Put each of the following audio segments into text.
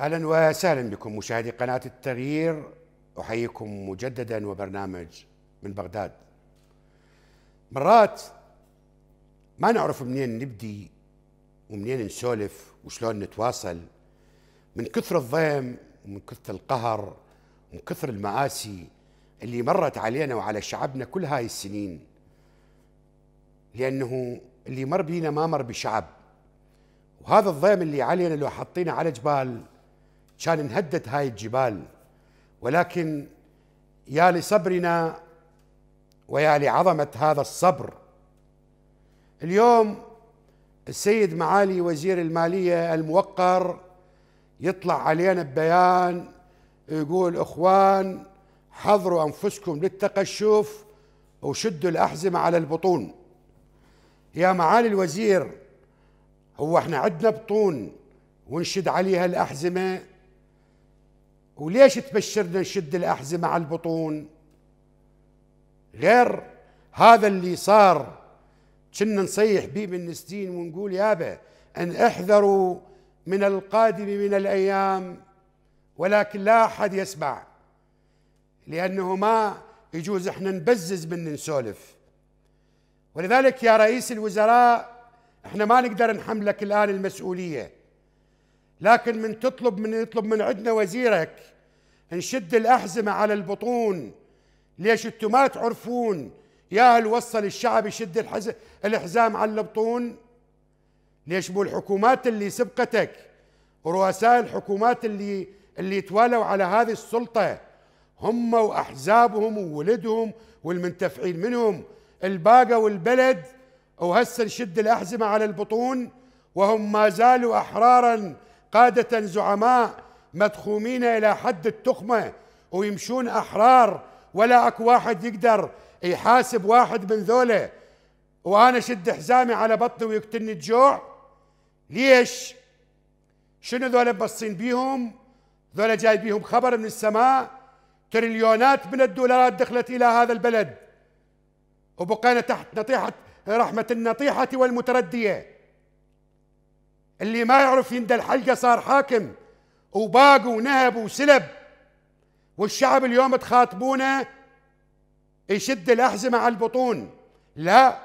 أهلا وسهلا بكم مشاهدي قناة التغيير، أحييكم مجددا وبرنامج من بغداد. مرات ما نعرف منين نبدي ومنين نسولف وشلون نتواصل من كثر الضيم ومن كثر القهر ومن كثر المآسي اللي مرت علينا وعلى شعبنا كل هاي السنين، لأنه اللي مر بينا ما مر بشعب، وهذا الضيم اللي علينا لو حطينا على جبال كان نهدد هاي الجبال، ولكن يا لصبرنا ويا لعظمة هذا الصبر. اليوم السيد معالي وزير المالية الموقر يطلع علينا ببيان يقول اخوان حضروا انفسكم للتقشف وشدوا الاحزمة على البطون. يا معالي الوزير، هو احنا عندنا بطون ونشد عليها الأحزمة؟ وليش تبشرنا نشد الأحزمة على البطون؟ غير هذا اللي صار كنا نصيح بيه من سنين ونقول يابا أن احذروا من القادم من الأيام، ولكن لا أحد يسمع، لأنه ما يجوز احنا نبزز من نسولف. ولذلك يا رئيس الوزراء، احنا ما نقدر نحملك الآن المسؤولية، لكن من يطلب من عندنا وزيرك نشد الأحزمة على البطون. ليش انتم ما تعرفون يا هل وصل الشعب يشد الحزام على البطون؟ ليش مو الحكومات اللي سبقتك ورؤساء الحكومات اللي توالوا على هذه السلطة هم وأحزابهم وولدهم والمنتفعين منهم الباقوا البلد، وهسه نشد الأحزمة على البطون وهم ما زالوا أحرارا قادة زعماء مدخومين إلى حد التخمة ويمشون أحرار، ولا أكو واحد يقدر يحاسب واحد من ذولا، وأنا شد حزامي على بطني ويقتلني الجوع؟ ليش؟ شنو ذولا بصين بيهم؟ ذولا جاي بيهم خبر من السماء تريليونات من الدولارات دخلت إلى هذا البلد، وبقينا تحت نطيحة رحمة النطيحة والمتردية. اللي ما يعرف يندى الحلقة صار حاكم وباق ونهب وسلب، والشعب اليوم تخاطبونه يشد الأحزمة على البطون. لا،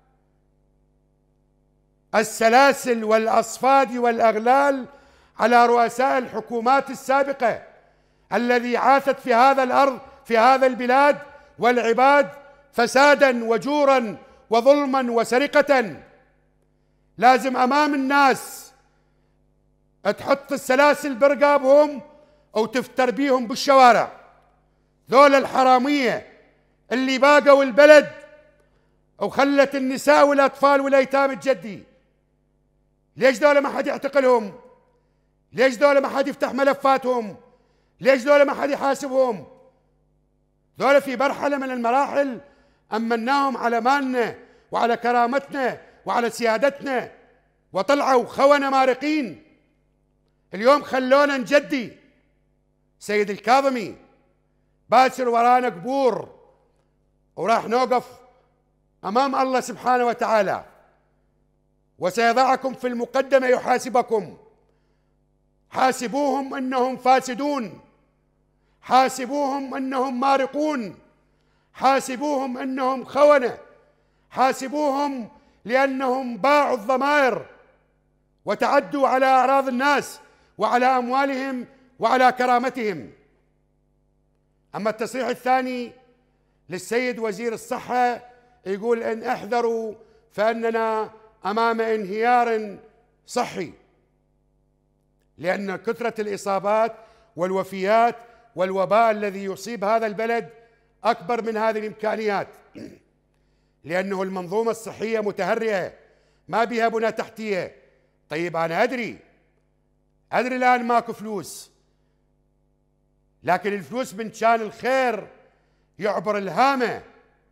السلاسل والأصفاد والأغلال على رؤساء الحكومات السابقة الذي عاثت في هذا الأرض في هذا البلاد والعباد فسادا وجورا وظلما وسرقة. لازم أمام الناس تحط السلاسل برقابهم أو تفتر بيهم بالشوارع. ذول الحرامية اللي باقوا البلد وخلت النساء والأطفال والأيتام تجدي، ليش ذول ما حد يعتقلهم؟ ليش ذول ما حد يفتح ملفاتهم؟ ليش ذول ما حد يحاسبهم؟ ذول في مرحلة من المراحل أمناهم على مالنا وعلى كرامتنا وعلى سيادتنا، وطلعوا خونة مارقين. اليوم خلونا نجدي. سيد الكاظمي، باكر ورانا قبور وراح نوقف أمام الله سبحانه وتعالى، وسيضعكم في المقدمة يحاسبكم. حاسبوهم أنهم فاسدون، حاسبوهم أنهم مارقون، حاسبوهم أنهم خونة، حاسبوهم لأنهم باعوا الضمائر وتعدوا على أعراض الناس وعلى أموالهم وعلى كرامتهم. أما التصريح الثاني للسيد وزير الصحة يقول إن احذروا فإننا أمام انهيار صحي، لأن كثرة الإصابات والوفيات والوباء الذي يصيب هذا البلد أكبر من هذه الإمكانيات، لأنه المنظومة الصحية متهرئة ما بها بنى تحتية. طيب أنا أدري الآن ماكو فلوس، لكن الفلوس من كان الخير يعبر الهامة.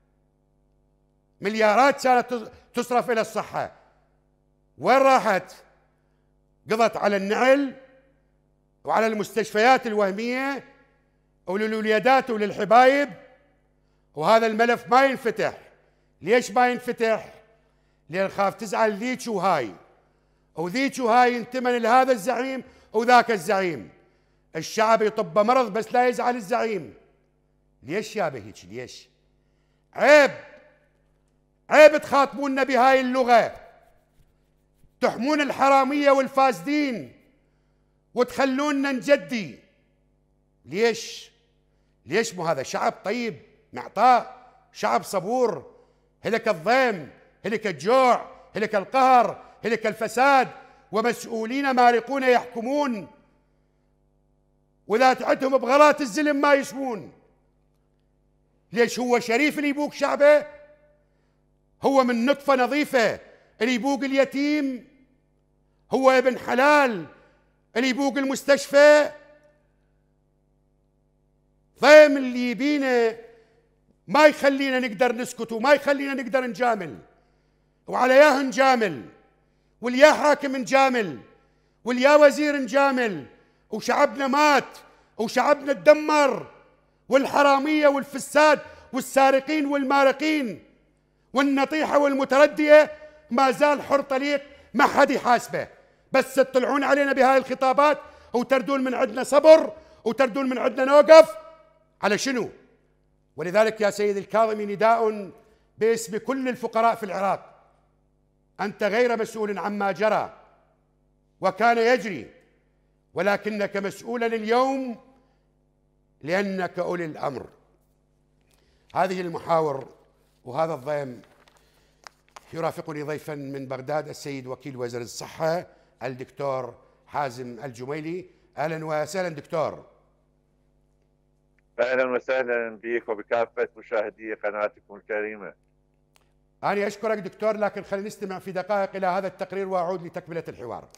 مليارات كانت تصرف إلى الصحة، وين راحت؟ قضت على النعل وعلى المستشفيات الوهمية وللوليدات وللحبايب، وهذا الملف ما ينفتح. ليش ما ينفتح؟ لأن خاف تزعل ذيك وهاي، وذيك وهاي ينتمن لهذا الزعيم وذاك الزعيم، الشعب يطب مرض بس لا يزعل الزعيم. ليش يابا هيك؟ ليش؟ عيب، عيب تخاطبونا بهاي اللغة، تحمون الحرامية والفاسدين وتخلونا نجدي. ليش؟ ليش؟ مو هذا شعب طيب معطاء، شعب صبور، هلك الضيم، هلك الجوع، هلك القهر، هلك الفساد، ومسؤولين مارقون يحكمون، وإذا تعدهم بغلات الزلم ما يسمون. ليش؟ هو شريف اللي يبوق شعبه؟ هو من نطفة نظيفة اللي يبوق اليتيم؟ هو ابن حلال اللي يبوق المستشفى؟ ضيم اللي يبينا ما يخلينا نقدر نسكت وما يخلينا نقدر نجامل، وعلى ياه نجامل، واليا حاكم نجامل، واليا وزير نجامل، وشعبنا مات وشعبنا تدمر، والحرامية والفساد والسارقين والمارقين والنطيحة والمتردية ما زال حر طليق، ما حد يحاسبه، بس تطلعون علينا بهاي الخطابات وتردون من عندنا صبر وتردون من عندنا نوقف على شنو؟ ولذلك يا سيد الكاظمي نداء باسم كل الفقراء في العراق: أنت غير مسؤول عما جرى وكان يجري، ولكنك مسؤولا اليوم لأنك أولي الأمر. هذه المحاور وهذا الضيم يرافقني ضيفا من بغداد السيد وكيل وزير الصحة الدكتور حازم الجميلي. أهلا وسهلا دكتور. أهلا وسهلا بك وبكافة مشاهدي قناتكم الكريمة. أنا أشكرك دكتور، لكن خلينا نستمع في دقائق إلى هذا التقرير وأعود لتكملة الحوار.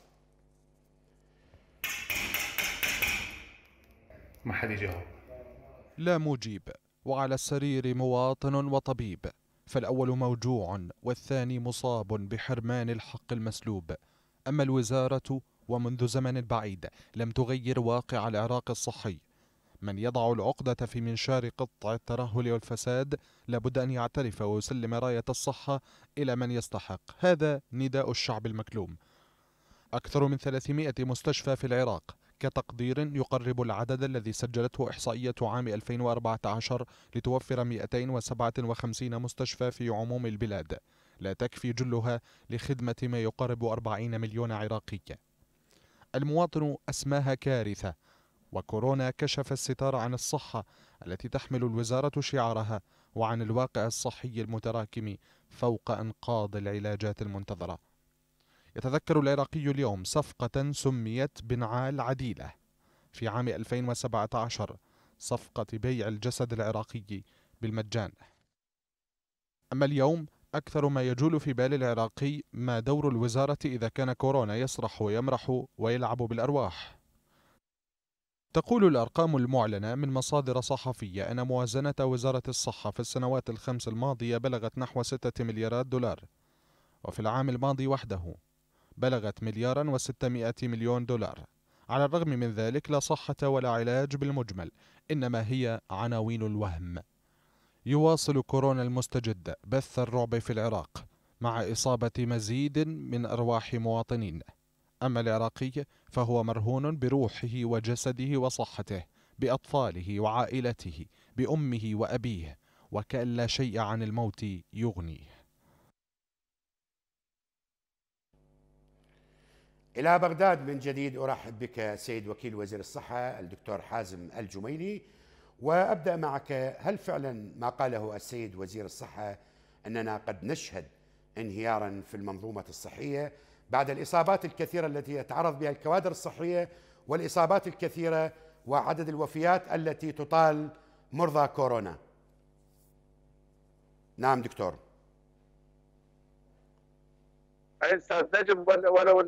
ما حد يجاوب. لا مجيب، وعلى السرير مواطن وطبيب، فالأول موجوع والثاني مصاب بحرمان الحق المسلوب. أما الوزارة ومنذ زمن بعيد لم تغير واقع العراق الصحي. من يضع العقدة في منشار قطع الترهل والفساد لابد أن يعترف ويسلم راية الصحة إلى من يستحق. هذا نداء الشعب المكلوم. أكثر من 300 مستشفى في العراق كتقدير يقرب العدد الذي سجلته إحصائية عام 2014 لتوفر 257 مستشفى في عموم البلاد، لا تكفي جلها لخدمة ما يقارب 40 مليون عراقي. المواطن أسماها كارثة، وكورونا كشف الستار عن الصحة التي تحمل الوزارة شعارها وعن الواقع الصحي المتراكم فوق أنقاض العلاجات المنتظرة. يتذكر العراقي اليوم صفقة سميت بنعال عديلة في عام 2017، صفقة بيع الجسد العراقي بالمجان. أما اليوم أكثر ما يجول في بال العراقي ما دور الوزارة إذا كان كورونا يسرح ويمرح ويلعب بالأرواح. تقول الأرقام المعلنة من مصادر صحفية أن موازنة وزارة الصحة في السنوات الخمس الماضية بلغت نحو 6 مليارات دولار، وفي العام الماضي وحده بلغت 1.6 مليار دولار. على الرغم من ذلك لا صحة ولا علاج بالمجمل، إنما هي عناوين الوهم. يواصل كورونا المستجد بث الرعب في العراق مع إصابة مزيد من أرواح مواطنين. أما العراقي فهو مرهون بروحه وجسده وصحته، بأطفاله وعائلته، بأمه وأبيه، وكأن لا شيء عن الموت يغنيه. إلى بغداد من جديد أرحب بك سيد وكيل وزير الصحة الدكتور حازم الجميلي، وأبدأ معك. هل فعلا ما قاله السيد وزير الصحة أننا قد نشهد انهيارا في المنظومة الصحية بعد الإصابات الكثيرة التي يتعرض بها الكوادر الصحية والإصابات الكثيرة وعدد الوفيات التي تطال مرضى كورونا؟ نعم دكتور. استاذ نجم، ولو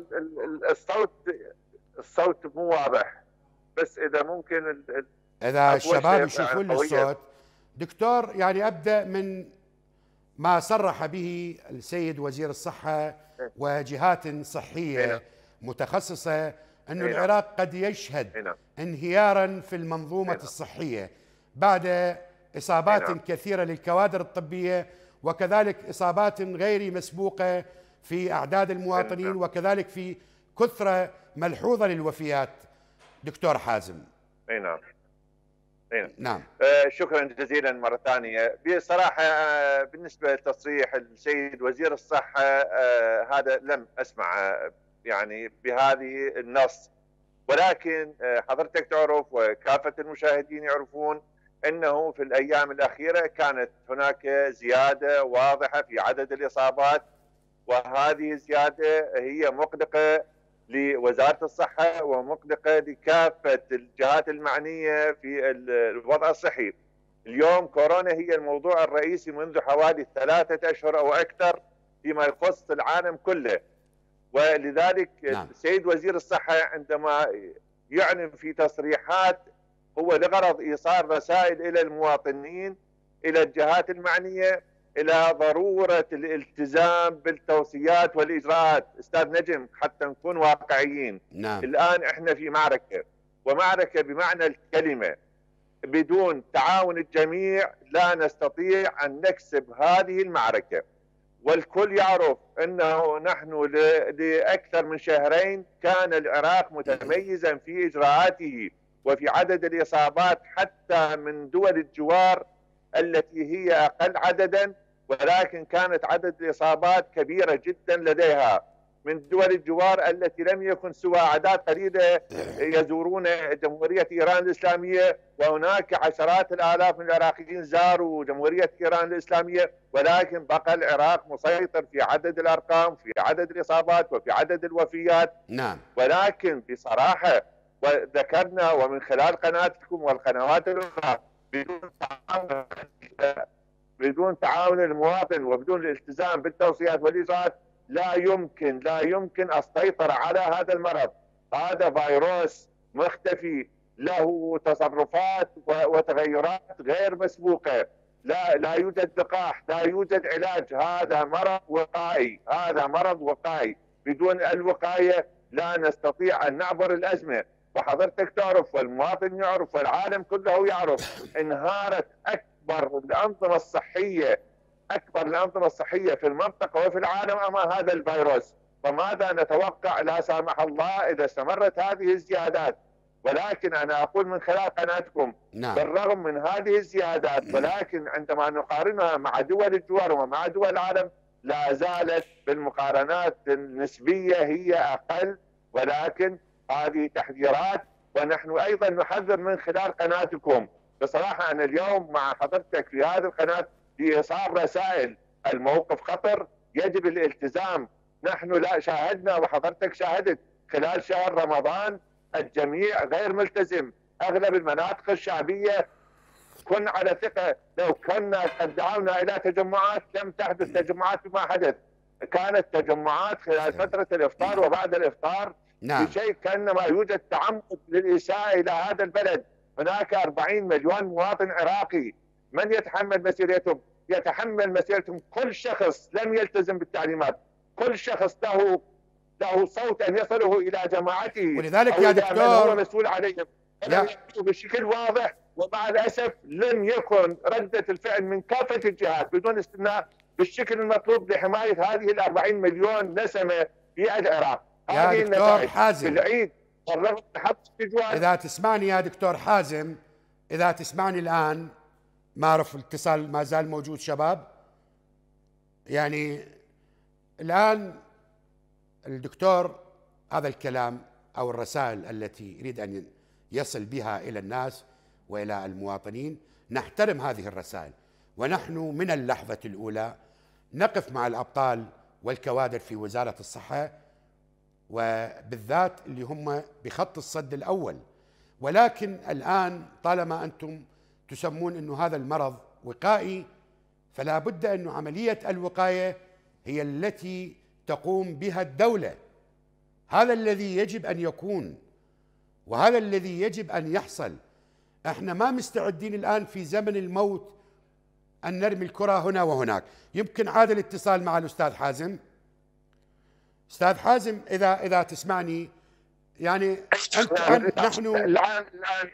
الصوت مو واضح، بس اذا ممكن اذا الشباب يشوفون الصوت دكتور. يعني ابدا من ما صرح به السيد وزير الصحه وجهات صحيه متخصصه أن العراق قد يشهد انهيارا في المنظومه الصحيه بعد اصابات كثيره للكوادر الطبيه، وكذلك اصابات غير مسبوقه في أعداد المواطنين، وكذلك في كثرة ملحوظة للوفيات. دكتور حازم، اي نعم. نعم. شكرا جزيلا مرة ثانية. بصراحة بالنسبة لتصريح السيد وزير الصحة هذا لم أسمع يعني بهذه النص، ولكن حضرتك تعرف وكافة المشاهدين يعرفون أنه في الأيام الأخيرة كانت هناك زيادة واضحة في عدد الإصابات، وهذه الزيادة هي مقلقة لوزارة الصحة ومقلقة لكافة الجهات المعنية في الوضع الصحي. اليوم كورونا هي الموضوع الرئيسي منذ حوالي 3 أشهر أو أكثر فيما يخص العالم كله، ولذلك السيد وزير الصحة عندما يعلن في تصريحات هو لغرض إيصال رسائل إلى المواطنين، إلى الجهات المعنية، إلى ضرورة الالتزام بالتوصيات والإجراءات. أستاذ نجم حتى نكون واقعيين، الآن إحنا في معركة، ومعركة بمعنى الكلمة. بدون تعاون الجميع لا نستطيع أن نكسب هذه المعركة. والكل يعرف أنه نحن لأكثر من شهرين كان العراق متميزا في إجراءاته وفي عدد الإصابات حتى من دول الجوار التي هي أقل عددا، ولكن كانت عدد الإصابات كبيرة جدا لديها من دول الجوار التي لم يكن سوى أعداد قليلة يزورون جمهورية إيران الإسلامية، وهناك عشرات الآلاف من العراقيين زاروا جمهورية إيران الإسلامية، ولكن بقى العراق مسيطر في عدد الأرقام، في عدد الإصابات وفي عدد الوفيات. ولكن بصراحة وذكرنا ومن خلال قناتكم والقنوات الأخرى بدون تعاون المواطن وبدون الالتزام بالتوصيات والإجراءات لا يمكن السيطرة على هذا المرض. هذا فيروس مختفي له تصرفات وتغيرات غير مسبوقة، لا يوجد لقاح، لا يوجد علاج. هذا مرض وقائي، بدون الوقاية لا نستطيع أن نعبر الأزمة. وحضرتك تعرف والمواطن يعرف والعالم كله يعرف انهارت أكبر الأنظمة الصحية في المنطقة وفي العالم أمام هذا الفيروس. فماذا نتوقع لا سامح الله إذا استمرت هذه الزيادات؟ ولكن أنا أقول من خلال قناتكم بالرغم من هذه الزيادات، ولكن عندما نقارنها مع دول الجوار ومع دول العالم لا زالت بالمقارنات النسبية هي أقل. ولكن هذه تحذيرات، ونحن أيضا نحذر من خلال قناتكم. بصراحة أنا اليوم مع حضرتك في هذه القناة لإيصال رسائل. الموقف خطر، يجب الالتزام. نحن لا شاهدنا وحضرتك شاهدت خلال شهر رمضان الجميع غير ملتزم. أغلب المناطق الشعبية كن على ثقة، لو كنا قد دعونا إلى تجمعات لم تحدث تجمعات بما حدث. كانت تجمعات خلال فترة الإفطار وبعد الإفطار بشيء كأنما يوجد تعمد للإساءة إلى هذا البلد. هناك 40 مليون مواطن عراقي، من يتحمل مسؤوليتهم؟ يتحمل مسؤوليتهم كل شخص لم يلتزم بالتعليمات، كل شخص له صوت أن يصله إلى جماعته، ولذلك يا دكتور هو مسؤول عليهم بشكل واضح. ومع الأسف لم يكن ردة الفعل من كافة الجهات بدون استثناء بالشكل المطلوب لحماية هذه 40 مليون نسمة في العراق. يا دكتور حازم، بالعيد إذا تسمعني يا دكتور حازم، إذا تسمعني الآن، ما أعرف الاتصال ما زال موجود شباب. يعني الآن الدكتور هذا الكلام أو الرسائل التي يريد أن يصل بها إلى الناس وإلى المواطنين، نحترم هذه الرسائل، ونحن من اللحظة الأولى نقف مع الأبطال والكوادر في وزارة الصحة، وبالذات اللي هم بخط الصد الأول. ولكن الآن طالما أنتم تسمون أنه هذا المرض وقائي، فلا بد أن عملية الوقاية هي التي تقوم بها الدولة. هذا الذي يجب أن يكون، وهذا الذي يجب أن يحصل. احنا ما مستعدين الآن في زمن الموت أن نرمي الكرة هنا وهناك. يمكن عاد الاتصال مع الأستاذ حازم. أستاذ حازم إذا تسمعني، يعني نحن الآن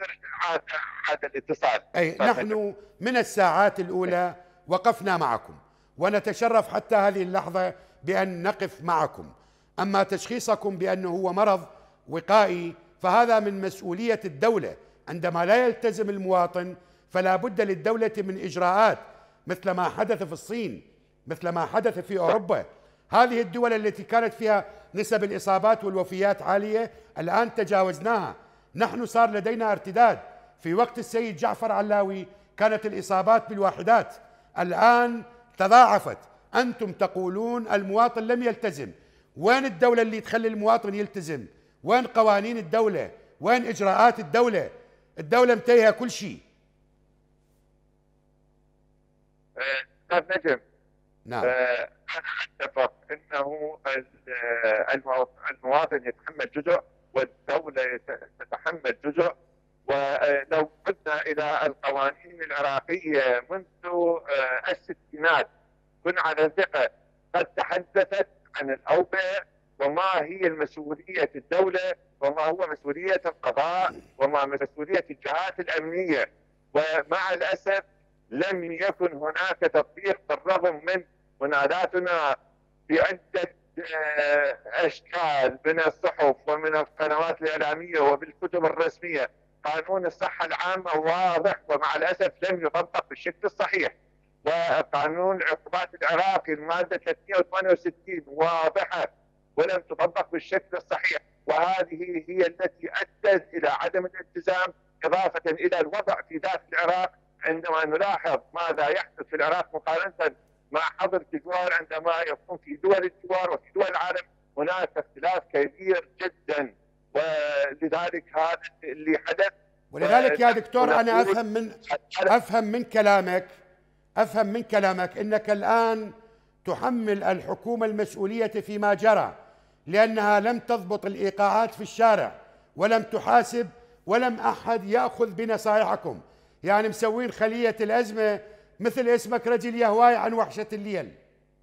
عاد الاتصال. أي نحن من الساعات الأولى وقفنا معكم، ونتشرف حتى هذه اللحظة بأن نقف معكم. أما تشخيصكم بأنه هو مرض وقائي فهذا من مسؤولية الدولة عندما لا يلتزم المواطن فلا بد للدولة من إجراءات، مثل ما حدث في الصين، مثل ما حدث في أوروبا. هذه الدول التي كانت فيها نسب الإصابات والوفيات عالية الآن تجاوزناها. نحن صار لدينا ارتداد. في وقت السيد جعفر علاوي كانت الإصابات بالواحدات، الآن تضاعفت. أنتم تقولون المواطن لم يلتزم. وين الدولة اللي تخلي المواطن يلتزم؟ وين قوانين الدولة؟ وين إجراءات الدولة؟ الدولة متيهة كل شيء. أستاذ نجم، نعم. أنا أتفق أنه المواطن يتحمل جزء والدولة تتحمل جزء. ولو عدنا إلى القوانين العراقية منذ الستينات كنا على ثقة قد تحدثت عن الأوبئة وما هي المسؤولية الدولة وما هو مسؤولية القضاء وما مسؤولية الجهات الأمنية. ومع الأسف لم يكن هناك تطبيق بالرغم من مناداتنا بعدة أشكال من الصحف ومن القنوات الإعلامية وبالكتب الرسمية. قانون الصحة العامة واضح ومع الأسف لم يطبق بالشكل الصحيح. وقانون العقوبات العراقي المادة 368 واضحة ولم تطبق بالشكل الصحيح، وهذه هي التي أدت إلى عدم الالتزام، إضافة إلى الوضع في داخل العراق. عندما نلاحظ ماذا يحدث في العراق مقارنة مع حظر الجوار عندما يكون في دول الجوار وفي دول العالم، هناك اختلاف كبير جدا. ولذلك هذا اللي حدث. ولذلك يا دكتور أنا أفهم من كلامك أنك الآن تحمل الحكومة المسؤولية فيما جرى، لأنها لم تضبط الإيقاعات في الشارع ولم تحاسب ولم أحد يأخذ بنصائحكم. يعني مسوين خلية الأزمة مثل اسمك رجل يهواي عن وحشة الليل.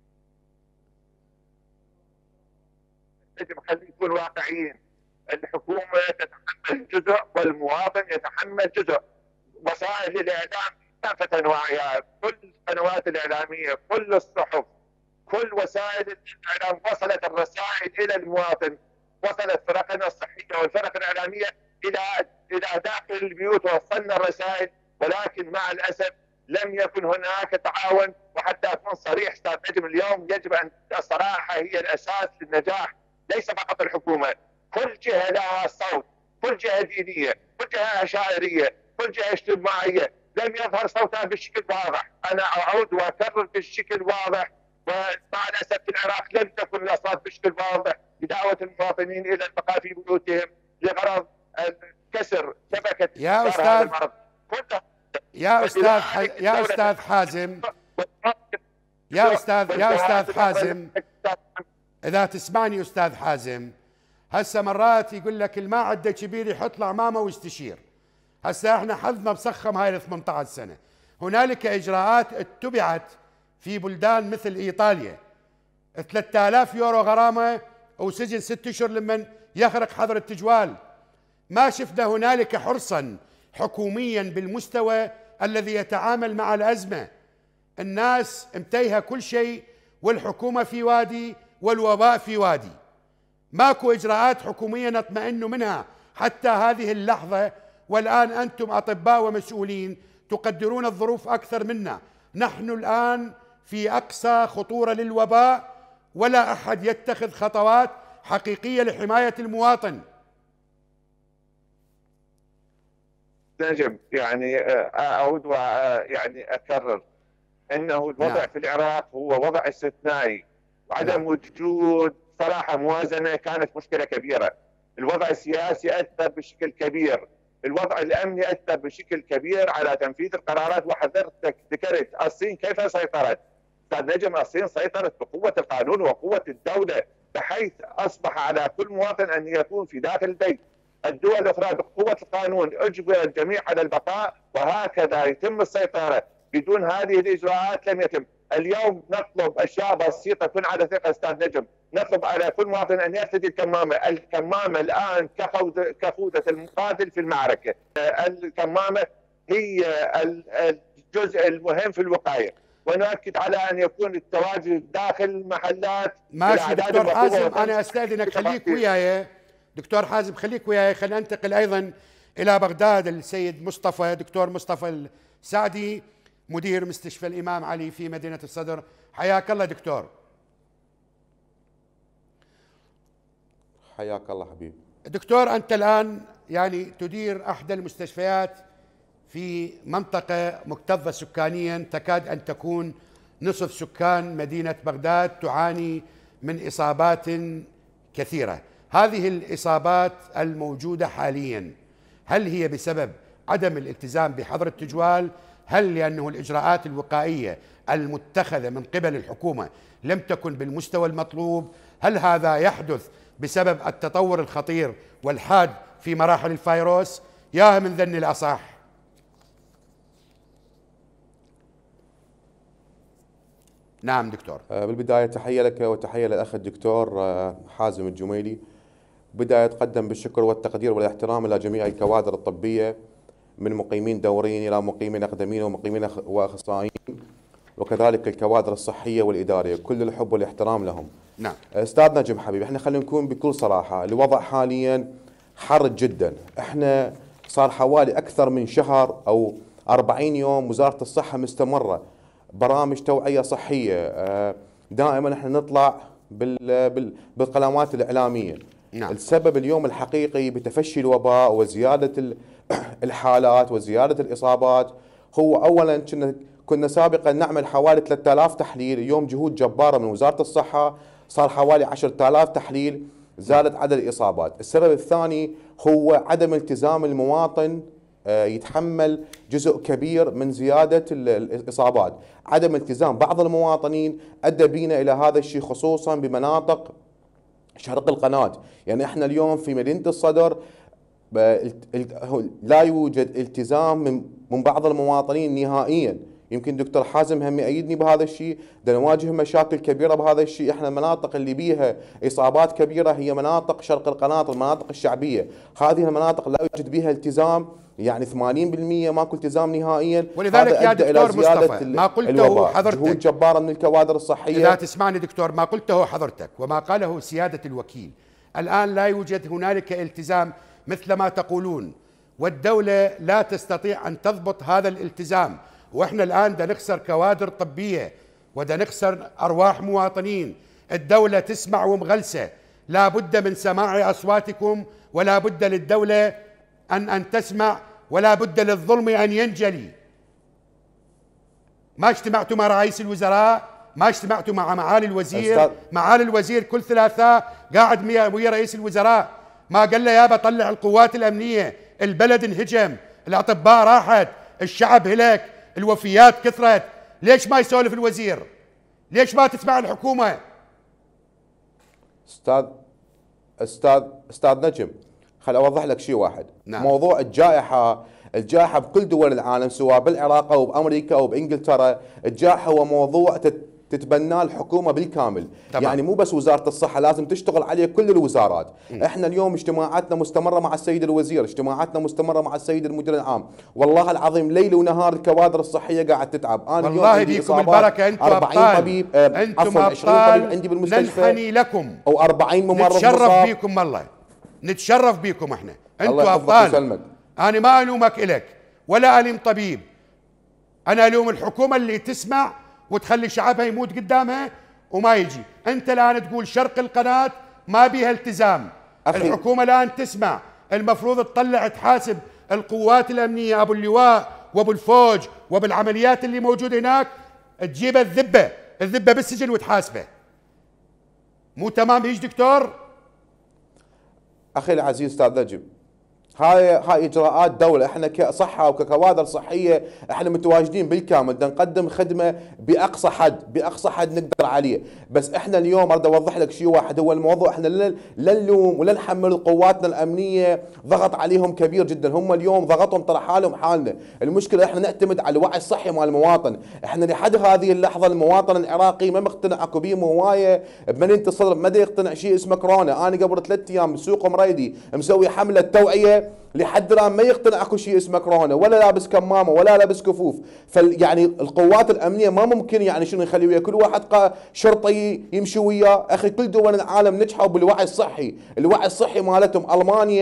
يجب خلينا نكون واقعيين. الحكومة تتحمل جزء والمواطن يتحمل جزء. وسائل الإعلام كافة أنواعها، كل القنوات الإعلامية، كل الصحف، كل وسائل الإعلام وصلت الرسائل إلى المواطن، وصلت فرقنا الصحية والفرق الإعلامية إلى داخل البيوت ووصلنا الرسائل. ولكن مع الأسف لم يكن هناك تعاون. وحتى أكون صريح أستاذ نجم، اليوم يجب أن الصراحة هي الأساس للنجاح، ليس فقط الحكومة. كل جهة لها صوت، كل جهة دينية، كل جهة عشائرية، كل جهة اجتماعية لم يظهر صوتها بشكل واضح. أنا أعود وأكرر بشكل واضح. ومع الأسف في العراق لم تكن الأصوات بشكل واضح بدعوة المواطنين إلى البقاء في بيوتهم لغرض كسر شبكة يا أستاذ حازم إذا تسمعني أستاذ حازم، هسه مرات يقول لك الماء عده كبير يحط له عمامه ويستشير. هسه احنا حظنا مسخم هاي ال 18 سنة. هنالك إجراءات اتبعت في بلدان مثل إيطاليا، 3000 يورو غرامة وسجن 6 أشهر لمن يخرق حظر التجوال. ما شفنا هنالك حرصا حكوميا بالمستوى الذي يتعامل مع الأزمة. الناس متيهة كل شيء والحكومة في وادي والوباء في وادي. ماكو إجراءات حكومية نطمئن منها حتى هذه اللحظة. والآن أنتم أطباء ومسؤولين تقدرون الظروف أكثر منا. نحن الآن في أقصى خطورة للوباء ولا أحد يتخذ خطوات حقيقية لحماية المواطن. نجم، يعني أعود ويعني أكرر أنه الوضع في العراق هو وضع استثنائي. وعدم وجود صراحة موازنة كانت مشكلة كبيرة. الوضع السياسي أثر بشكل كبير، الوضع الأمني أثر بشكل كبير على تنفيذ القرارات. وحضرتك ذكرت الصين كيف سيطرت. أستاذ نجم، الصين سيطرت بقوة القانون وقوة الدولة، بحيث أصبح على كل مواطن أن يكون في داخل البيت. الدول الأخرى بقوة القانون أجبر الجميع على البقاء، وهكذا يتم السيطرة. بدون هذه الإجراءات لم يتم. اليوم نطلب أشياء بسيطة، كن على ثقة أستاذ نجم. نطلب على كل مواطن أن يرتدي الكمامة. الكمامة الآن كخوذة المقاتل في المعركة. الكمامة هي الجزء المهم في الوقاية. ونؤكد على أن يكون التواجد داخل المحلات. ماشي دكتور حازم، أنا أستأذنك خليك وياي. دكتور حازم خليك وياي، خلينا ننتقل أيضا إلى بغداد السيد مصطفى، دكتور مصطفى السعدي، مدير مستشفى الإمام علي في مدينة الصدر. حياك الله دكتور. حياك الله حبيبي. دكتور، أنت الآن يعني تدير أحد المستشفيات في منطقة مكتظة سكانيا، تكاد أن تكون نصف سكان مدينة بغداد تعاني من إصابات كثيرة. هذه الإصابات الموجودة حاليا هل هي بسبب عدم الالتزام بحظر التجوال؟ هل لأنه الإجراءات الوقائية المتخذة من قبل الحكومة لم تكن بالمستوى المطلوب؟ هل هذا يحدث بسبب التطور الخطير والحاد في مراحل الفيروس؟ يا من ذن الأصح. نعم دكتور. بالبداية تحية لك وتحية للأخ الدكتور حازم الجميلي. بداية أتقدم بالشكر والتقدير والاحترام إلى جميع الكوادر الطبية من مقيمين دوريين إلى مقيمين أقدميين ومقيمين وأخصائيين، وكذلك الكوادر الصحية والإدارية، كل الحب والاحترام لهم. نعم. أستاذ نجم حبيبي، احنا خلينا نكون بكل صراحة، الوضع حاليا حر جدا. احنا صار حوالي أكثر من شهر أو 40 يوم وزارة الصحة مستمرة برامج توعية صحية، دائما احنا نطلع بالقنوات الإعلامية. نعم. السبب اليوم الحقيقي بتفشي الوباء وزيادة الحالات وزيادة الإصابات هو أولا كنا سابقا نعمل حوالي 3000 تحليل، اليوم جهود جبارة من وزارة الصحة صار حوالي 10000 تحليل، زادت عدد الإصابات. السبب الثاني هو عدم التزام المواطن، يتحمل جزء كبير من زيادة الإصابات. عدم التزام بعض المواطنين أدى بينا إلى هذا الشيء، خصوصا بمناطق شرق القناة. يعني احنا اليوم في مدينة الصدر لا يوجد التزام من بعض المواطنين نهائيا. يمكن دكتور حازم هم يأيدني بهذا الشيء، نواجه مشاكل كبيرة بهذا الشيء. احنا المناطق اللي بيها إصابات كبيرة هي مناطق شرق القناة، المناطق الشعبية. هذه المناطق لا يوجد بها التزام، يعني 80% ماكو التزام نهائيا. ولذلك يا دكتور مصطفى ما قلته حضرتك، جهود جبارة من الكوادر الصحية. إذا تسمعني دكتور، ما قلته حضرتك وما قاله سيادة الوكيل، الآن لا يوجد هنالك التزام مثل ما تقولون، والدولة لا تستطيع أن تضبط هذا الالتزام، وإحنا الآن دا نخسر كوادر طبية ودا نخسر أرواح مواطنين. الدولة تسمع ومغلسة، لا بد من سماع أصواتكم، ولا بد للدولة أن تسمع، ولا بد للظلم أن ينجلي. ما اجتمعتوا مع رئيس الوزراء؟ ما اجتمعتوا مع معالي الوزير؟ معالي الوزير كل ثلاثاء قاعد ويا رئيس الوزراء، ما قال له يابا طلع القوات الأمنية، البلد انهجم، الأطباء راحت، الشعب هلك، الوفيات كثرت. ليش ما يسولف الوزير؟ ليش ما تسمع الحكومة؟ استاذ نجم، خل اوضح لك شيء واحد. نعم. موضوع الجائحة بكل دول العالم، سواء بالعراق او بامريكا او بانجلترا، الجائحة هو موضوع تتبناه الحكومة بالكامل. طبعا. يعني مو بس وزارة الصحة، لازم تشتغل عليه كل الوزارات. احنا اليوم اجتماعاتنا مستمرة مع السيد الوزير، اجتماعاتنا مستمرة مع السيد المدير العام. والله العظيم ليل ونهار الكوادر الصحية قاعد تتعب. انا والله بيكم البركة، انتم 40 طبيب، انتم 20 طبيب عندي بالمستشفى، ننحني لكم، او 40 ممرض. نتشرف بيكم، والله نتشرف بيكم. احنا انتم ابطال. انا ما الومك الك ولا الوم طبيب، انا الوم الحكومة اللي تسمع وتخلي شعبها يموت قدامها وما يجي. انت الان تقول شرق القناة ما بيها التزام. الحكومة الان تسمع، المفروض تطلع تحاسب القوات الامنية، ابو اللواء وابو الفوج وبالعمليات اللي موجودة هناك، تجيب الذبة بالسجن وتحاسبه. مو تمام هيج دكتور؟ اخي العزيز استاذ نجم، هاي اجراءات دولة. احنا كصحة وككوادر صحية احنا متواجدين بالكامل، بدنا نقدم خدمة باقصى حد نقدر عليه. بس احنا اليوم اريد اوضح لك شيء واحد، هو الموضوع احنا لا نلوم ولا نحمل قواتنا الامنية ضغط عليهم كبير جدا. هم اليوم ضغطهم ترى حالهم حالنا. المشكلة احنا نعتمد على الوعي الصحي مال المواطن. احنا لحد هذه اللحظة المواطن العراقي ما مقتنع. اكو بيه موايه بمدينة الصدر ما يقتنع شيء اسمه كورونا. انا قبل 3 ايام بسوق مريدي مسوي حملة توعية، لحد الان ما يقتنع اكو شيء اسمه كورونا، ولا لابس كمامه ولا لابس كفوف. يعني القوات الامنيه ما ممكن يعني شنو يخلي ويا كل واحد شرطي يمشي وياه. اخي كل دول العالم نجحوا بالوعي الصحي، الوعي الصحي مالتهم المانيا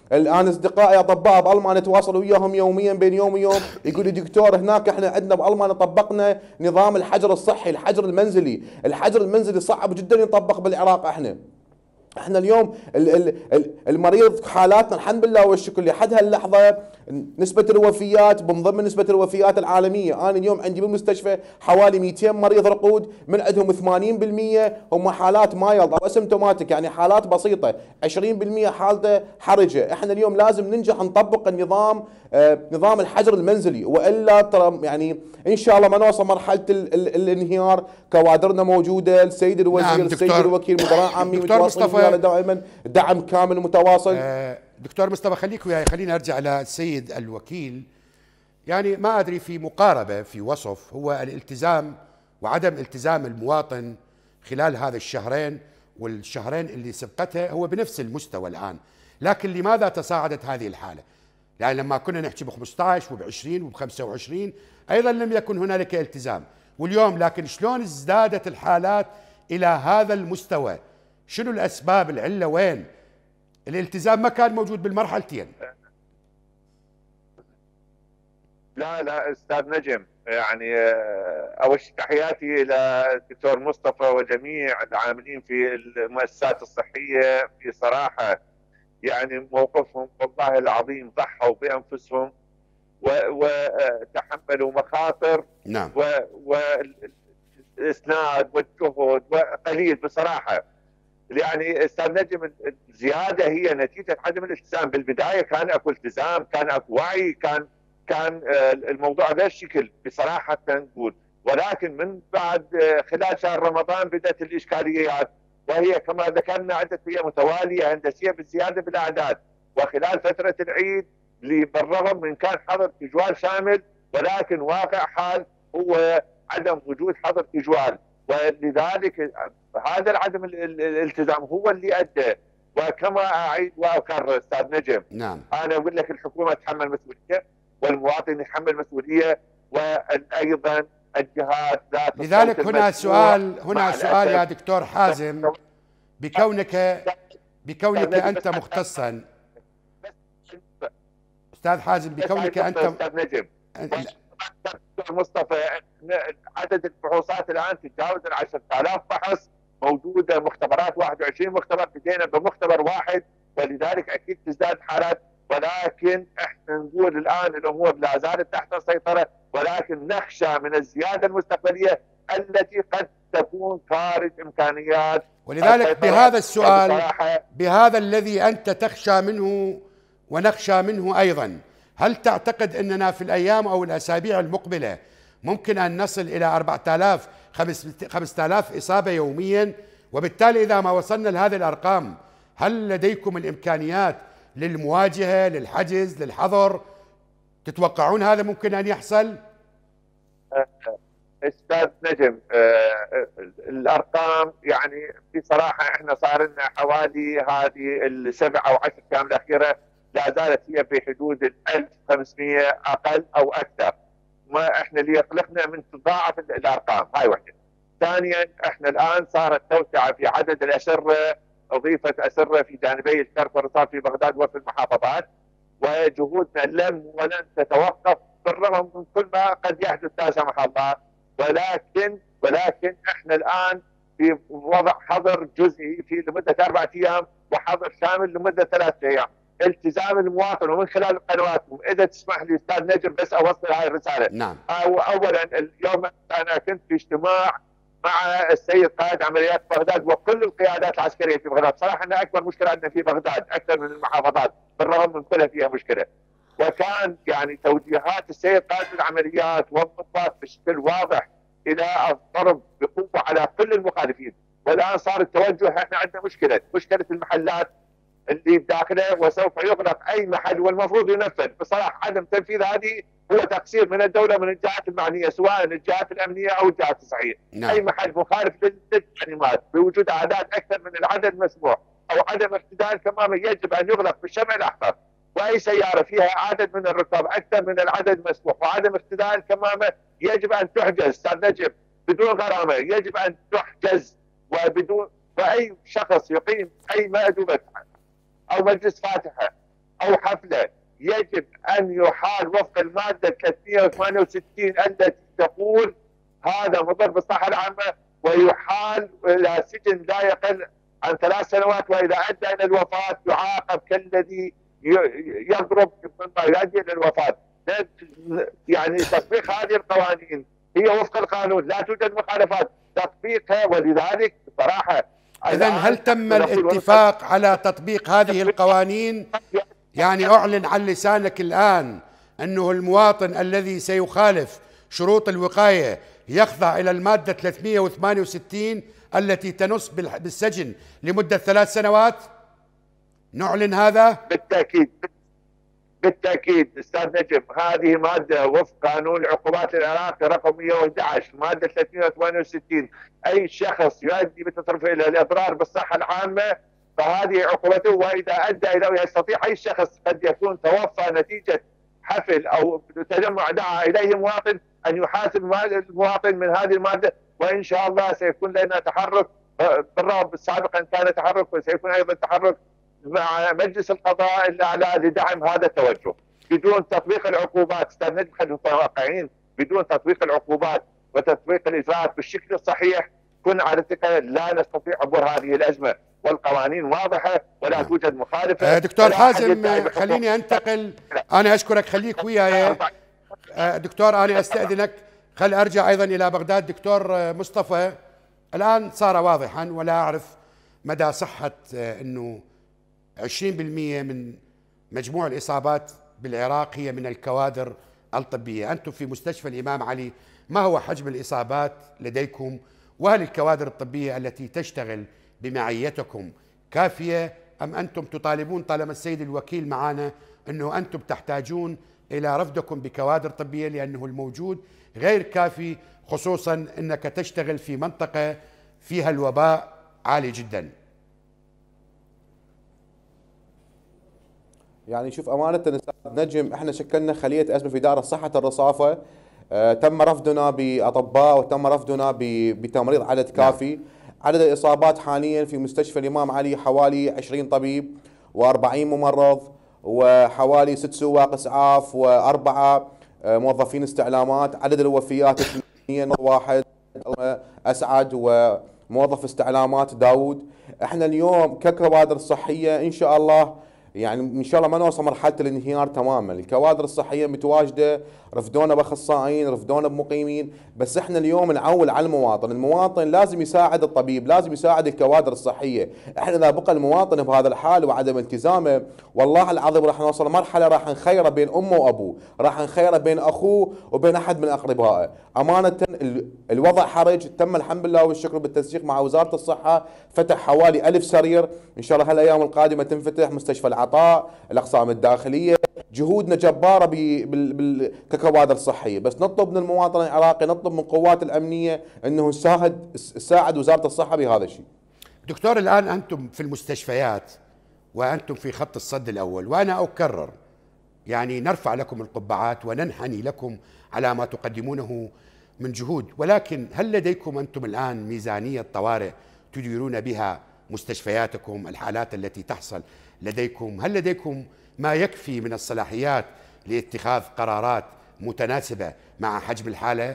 الان اصدقائي اطباء بالمانيا اتواصل وياهم يوميا بين يوم ويوم، يقول لي دكتور هناك احنا عندنا بالمانيا طبقنا نظام الحجر الصحي، الحجر المنزلي، الحجر المنزلي صعب جدا يطبق بالعراق. احنا اليوم المريض حالاتنا الحمد لله والشكر لحد هاللحظه نسبه الوفيات من ضمن نسبه الوفيات العالميه. انا اليوم عندي بالمستشفى حوالي 200 مريض رقود، من عندهم 80% هم حالات مايلد او اسيمتوماتيك، يعني حالات بسيطه، 20% حالته حرجه. احنا اليوم لازم ننجح نطبق النظام، نظام الحجر المنزلي، والا ترى يعني ان شاء الله ما نوصل مرحله الانهيار. كوادرنا موجوده، السيد الوزير، نعم السيد الوكيل، مدراء عامين متواصلين ويانا دائما، دعم كامل ومتواصل. دكتور مصطفى خليك وياي، خلينا ارجع للسيد الوكيل. يعني ما ادري في مقاربه في وصف هو الالتزام وعدم التزام المواطن خلال هذا الشهرين والشهرين اللي سبقتها هو بنفس المستوى الان، لكن لماذا تصاعدت هذه الحاله؟ يعني لما كنا نحكي ب 15 وب 20 وب 25 ايضا لم يكن هنالك التزام، واليوم لكن شلون ازدادت الحالات الى هذا المستوى؟ شنو الاسباب؟ العله وين؟ الالتزام ما كان موجود بالمرحلتين. لا استاذ نجم، يعني اول شيء تحياتي للدكتور مصطفى وجميع العاملين في المؤسسات الصحيه. في صراحه يعني موقفهم والله العظيم ضحوا بانفسهم وتحملوا مخاطر. نعم. والاسناد والجهد وقليل بصراحه. يعني استاذ نجم الزياده هي نتيجه عدم الالتزام. بالبدايه كان اكو التزام، كان اكو وعي، كان الموضوع بهذا الشكل بصراحه نقول، ولكن من بعد خلال شهر رمضان بدات الاشكاليات، وهي كما ذكرنا عده ايام متواليه هندسيه بالزياده بالاعداد. وخلال فتره العيد بالرغم من كان حظر تجوال شامل، ولكن واقع حال هو عدم وجود حظر تجوال، ولذلك هذا العدم الالتزام هو اللي ادى. وكما اعيد واكرر استاذ نجم، نعم، انا اقول لك الحكومه تتحمل مسؤوليه والمواطن يتحمل مسؤوليه، وايضا الجهات ذات. لذلك هنا سؤال يا دكتور حازم، بكونك انت مختصا، استاذ حازم، بكونك انت استاذ نجم دكتور مصطفى، عدد الفحوصات الان تتجاوز 10,000 فحص موجوده، مختبرات 21 مختبر، بدينا بمختبر واحد، ولذلك اكيد تزداد حالات، ولكن احنا نقول الان الامور لا زالت تحت السيطره، ولكن نخشى من الزياده المستقبليه التي قد تكون خارج امكانيات. ولذلك بهذا السؤال، بهذا الذي انت تخشى منه ونخشى منه ايضا، هل تعتقد اننا في الايام او الاسابيع المقبله ممكن ان نصل الى 4000 5000 اصابه يوميا؟ وبالتالي اذا ما وصلنا لهذه الارقام، هل لديكم الامكانيات للمواجهه، للحجز، للحظر؟ تتوقعون هذا ممكن ان يحصل؟ استاذ نجم، الارقام يعني بصراحه احنا صار لنا حوالي هذه السبع او 10 ايام الاخيره لا زالت هي في حدود 1500 اقل او اكثر. ما احنا اللي يقلقنا من تضاعف الارقام، هاي وحده. ثانيا احنا الان صارت توسعه في عدد الاسره، اضيفت اسره في جانبي الشرق والوسط في بغداد وفي المحافظات، وجهودنا لم ولن تتوقف بالرغم من كل ما قد يحدث لا سمح الله، ولكن احنا الان في وضع حظر جزئي في لمده 4 ايام وحظر شامل لمده 3 ايام. التزام المواطن، ومن خلال قنواتكم اذا تسمح لي استاذ نجم بس اوصل هاي الرساله. نعم. اولا اليوم انا كنت في اجتماع مع السيد قائد عمليات بغداد وكل القيادات العسكريه في بغداد، صراحه ان اكبر مشكله عندنا في بغداد اكثر من المحافظات بالرغم من كلها فيها مشكله. وكان يعني توجيهات السيد قائد العمليات والضباط بشكل واضح الى الضرب بقوه على كل المخالفين، والان صار التوجه احنا عندنا مشكله المحلات اللي بداخله، وسوف يغلق اي محل والمفروض ينفذ. بصراحه عدم تنفيذ هذه هو تقصير من الدوله من الجهات المعنيه سواء الجهات الامنيه او الجهات الصحيه. نعم. اي محل مخالف للتعليمات بوجود اعداد اكثر من العدد المسموح او عدم ارتداء الكمامه يجب ان يغلق بالشمع الاحمر، واي سياره فيها عدد من الركاب اكثر من العدد المسموح وعدم ارتداء الكمامه يجب ان تحجز استاذ نجم بدون غرامه، يجب ان تحجز وبدون، واي شخص يقيم اي مأدبة او مجلس فاتحه او حفله يجب ان يحال وفق الماده 368 التي تقول هذا مضر بالصحه العامه، ويحال الى سجن لا يقل عن 3 سنوات، واذا ادى الى الوفاه يعاقب كالذي يضرب مما يؤدي الى الوفاه. يعني تطبيق هذه القوانين هي وفق القانون، لا توجد مخالفات تطبيقها، ولذلك صراحه إذن هل تم الاتفاق على تطبيق هذه القوانين؟ يعني أعلن عن لسانك الآن أنه المواطن الذي سيخالف شروط الوقاية يخضع إلى المادة 368 التي تنص بالسجن لمدة 3 سنوات؟ نعلن هذا؟ بالتأكيد بالتأكيد أستاذ نجم، هذه مادة وفق قانون العقوبات العراقي رقم 111 مادة 368. أي شخص يؤدي بتصرف إلى الإضرار بالصحة العامة فهذه عقوبته، وإذا أدى إلى يستطيع أي شخص قد يكون توفى نتيجة حفل أو تجمع دعا إليه مواطن أن يحاسب المواطن من هذه المادة. وإن شاء الله سيكون لنا تحرك، بالرغم سابقا كان تحرك وسيكون أيضا تحرك مع مجلس القضاء الأعلى لدعم هذا التوجه. بدون تطبيق العقوبات استاذ نجم، خلينا نكون واقعيين، بدون تطبيق العقوبات وتطبيق الإجراءات بالشكل الصحيح كن على ثقة لا نستطيع عبور هذه الأزمة، والقوانين واضحة ولا توجد مخالفة. دكتور حازم خليني أنتقل، أنا أشكرك، خليك وياي دكتور، أنا أستأذنك، خل أرجع أيضا إلى بغداد. دكتور مصطفى، الآن صار واضحا ولا أعرف مدى صحة أنه 20% من مجموع الإصابات بالعراق هي من الكوادر الطبية. أنتم في مستشفى الإمام علي ما هو حجم الإصابات لديكم؟ وهل الكوادر الطبية التي تشتغل بمعيتكم كافية أم أنتم تطالبون طالما السيد الوكيل معنا أنه أنتم تحتاجون إلى رفدكم بكوادر طبية لأنه الموجود غير كافي، خصوصا أنك تشتغل في منطقة فيها الوباء عالي جدا؟ يعني شوف أمانة أستاذ نجم، احنا شكلنا خلية أزمة في دار صحة الرصافة، تم رفضنا بأطباء وتم رفضنا بتمريض عدد كافي. عدد الإصابات حاليا في مستشفى الإمام علي حوالي 20 طبيب و40 ممرض وحوالي 6 سواق إسعاف و4 موظفين استعلامات. عدد الوفيات 2 واحد أسعد وموظف استعلامات داود. احنا اليوم ككوادر الصحية إن شاء الله يعني ان شاء الله ما نوصل مرحله الانهيار تماما. الكوادر الصحيه متواجده، رفدونا باخصائيين، رفدونا بمقيمين، بس احنا اليوم نعول على المواطن. المواطن لازم يساعد الطبيب، لازم يساعد الكوادر الصحيه. احنا اذا بقى المواطن بهذا الحال وعدم التزامه والله العظيم راح نوصل مرحله راح نخيره بين امه وابوه، راح نخيره بين اخوه وبين احد من اقربائه. امانه الوضع حرج. تم الحمد لله والشكر بالتنسيق مع وزاره الصحه فتح حوالي 1000 سرير، ان شاء الله هالايام القادمه تنفتح مستشفى العطاء، الاقسام الداخليه. جهودنا جباره ككوادر صحيه، بس نطلب من المواطن العراقي، نطلب من القوات الامنيه انه تساعد وزاره الصحه بهذا الشيء. دكتور، الان انتم في المستشفيات وانتم في خط الصد الاول، وانا اكرر يعني نرفع لكم القبعات وننحني لكم على ما تقدمونه من جهود، ولكن هل لديكم انتم الان ميزانيه طوارئ تديرون بها مستشفياتكم، الحالات التي تحصل لديكم؟ هل لديكم ما يكفي من الصلاحيات لاتخاذ قرارات متناسبة مع حجم الحالة؟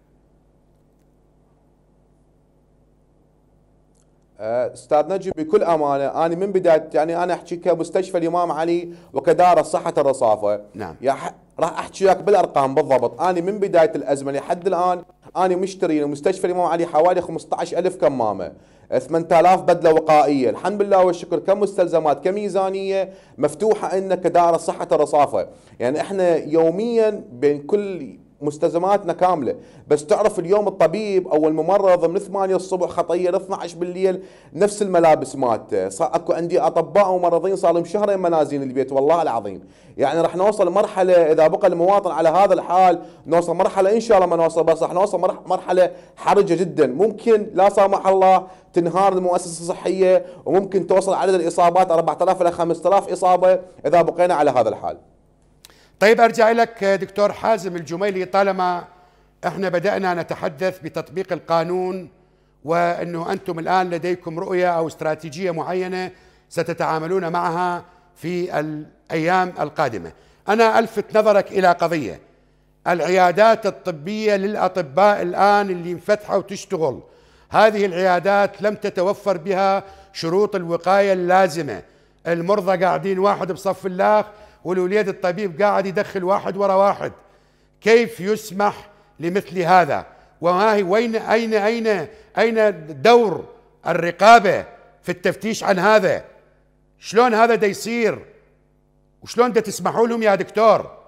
استاذ نجم بكل امانه، انا من بدايه يعني انا احكي كمستشفى الامام علي وكدار صحه الرصافه. نعم. راح احكي وياك بالارقام بالضبط. انا من بدايه الازمه لحد الان انا مشتري لمستشفى الامام علي حوالي 15000 كمامه، 8000 بدله وقائيه، الحمد لله والشكر كمستلزمات كميزانيه مفتوحه ان كدار صحه الرصافه. يعني احنا يوميا بين كل مستلزماتنا كامله، بس تعرف اليوم الطبيب او الممرض من 8 الصبح خطيه ل 12 بالليل نفس الملابس مالته. صار اكو عندي اطباء وممرضين صار لهم شهرين منازلين البيت والله العظيم. يعني راح نوصل مرحله اذا بقى المواطن على هذا الحال نوصل مرحله ان شاء الله ما نوصل، بس راح نوصل مرحله حرجه جدا. ممكن لا سامح الله تنهار المؤسسه الصحيه وممكن توصل عدد الاصابات 4000 الى 5000 اصابه اذا بقينا على هذا الحال. طيب ارجع لك دكتور حازم الجميلي، طالما احنا بدأنا نتحدث بتطبيق القانون وانه انتم الان لديكم رؤية او استراتيجية معينة ستتعاملون معها في الأيام القادمة. أنا ألفت نظرك إلى قضية: العيادات الطبية للأطباء الآن اللي انفتحوا وتشتغل، هذه العيادات لم تتوفر بها شروط الوقاية اللازمة. المرضى قاعدين واحد بصف اللاخ، والوليد الطبيب قاعد يدخل واحد ورا واحد. كيف يسمح لمثل هذا؟ وما هي أين دور الرقابة في التفتيش عن هذا؟ شلون هذا دا يصير؟ وشلون دا تسمحوا لهم يا دكتور؟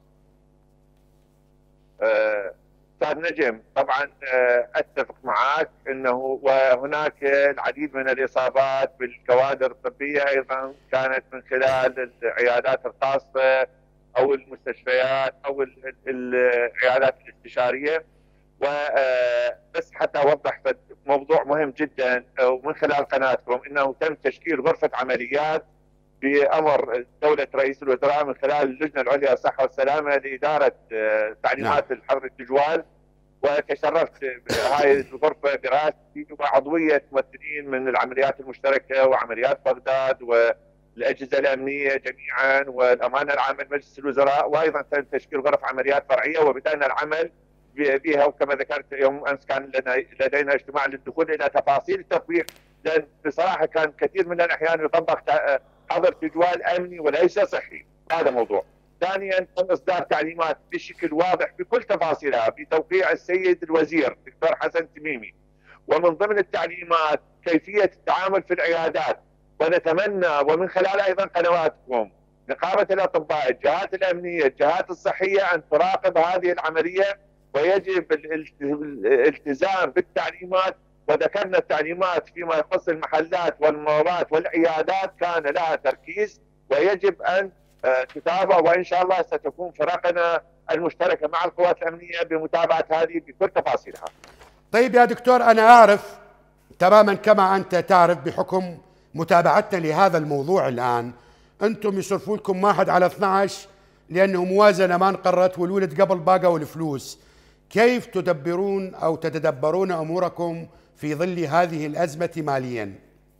استاذ نجم، طبعا اتفق معك انه وهناك العديد من الاصابات بالكوادر الطبيه ايضا كانت من خلال العيادات الخاصه او المستشفيات او العيادات الاستشاريه. وبس حتى اوضح موضوع مهم جدا ومن خلال قناتكم، انه تم تشكيل غرفه عمليات بامر دوله رئيس الوزراء من خلال اللجنه العليا للصحه والسلامه لاداره تعليمات الحظر التجوال، وتشرفت هاي الغرفه برئاستي وعضويه ممثلين من العمليات المشتركه وعمليات بغداد والاجهزه الامنيه جميعا والامانه العامه لمجلس الوزراء، وايضا تم تشكيل غرف عمليات فرعيه وبدانا العمل بها. وكما ذكرت يوم امس كان لدينا اجتماع للدخول الى تفاصيل التطبيق، لان بصراحه كان كثير من الاحيان يطبق حظر تجوال امني وليس صحي. هذا موضوع. ثانيا تم اصدار تعليمات بشكل واضح بكل تفاصيلها بتوقيع السيد الوزير دكتور حسن تميمي، ومن ضمن التعليمات كيفيه التعامل في العيادات. ونتمنى ومن خلال ايضا قنواتكم نقابه الاطباء، الجهات الامنيه، الجهات الصحيه ان تراقب هذه العمليه، ويجب الالتزام بالتعليمات. وذكرنا التعليمات فيما يخص المحلات والمولات والعيادات كان لها تركيز ويجب ان تتابع، وان شاء الله ستكون فرقنا المشتركه مع القوات الامنيه بمتابعه هذه بكل تفاصيلها. طيب يا دكتور، انا اعرف تماما كما انت تعرف بحكم متابعتنا لهذا الموضوع الان، انتم يصرفوا لكم 1/12 لانه موازنه ما انقرت والولد قبل باقوا الفلوس. كيف تدبرون او تتدبرون اموركم في ظل هذه الازمه ماليا؟